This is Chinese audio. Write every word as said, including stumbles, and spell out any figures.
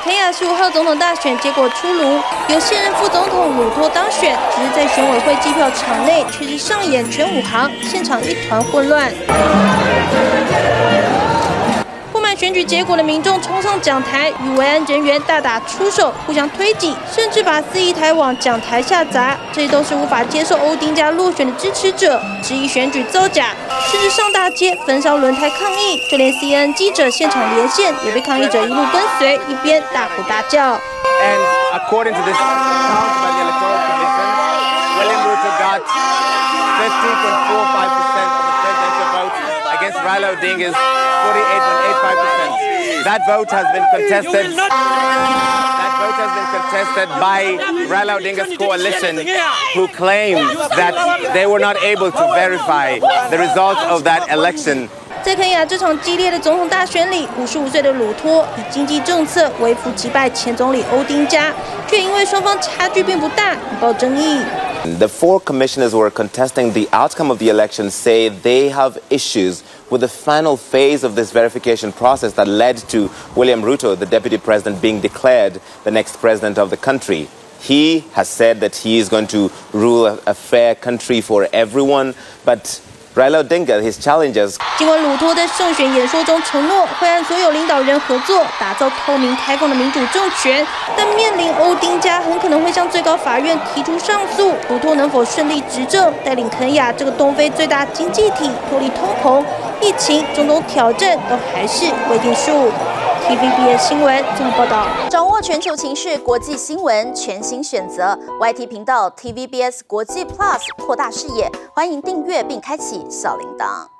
肯亚十五号总统大选结果出炉，由现任副总统鲁托当选，只是在选委会计票场内却是上演全武行，现场一团混乱。不满选举结果的民众冲上讲台，与维安人员大打出手，互相推挤，甚至把司仪台往讲台下砸。这些都是无法接受欧丁加落选的支持者，质疑选举造假，甚至上大街焚烧轮胎抗议。就连 C N N 记者现场连线，也被抗议者一路跟随，一边大吼大叫。 And according to this count by the Electoral Commission, William Ruto got fifty point four five percent of the presidential votes against Raila Odinga's forty-eight point eight five percent. That vote has been contested. That vote has been contested by Raila Odinga's coalition, who claimed that they were not able to verify the results of that election. 在肯亚这场激烈的总统大选里，五十五岁的鲁托以经济政策为辅击败前总理欧丁加，却因为双方差距并不大，引爆争议。 The four commissioners who are contesting the outcome of the election say they have issues with the final phase of this verification process that led to William Ruto, the deputy president, being declared the next president of the country. He has said that he is going to rule a, a fair country for everyone, but Raila Odinga, his challengers. 尽管鲁托在胜选演说中承诺会和所有领导人合作，打造透明开放的民主政权，但面临欧丁加很可能会向最高法院提出上诉。鲁托能否顺利执政，带领肯亚这个东非最大经济体脱离通膨、疫情种种挑战，都还是未定数。T V B S 新闻综合报道， 掌握全球情势、国际新闻，全新选择 Y T 频道 T V B S 国际 Plus， 扩大视野。欢迎订阅并开启小铃铛。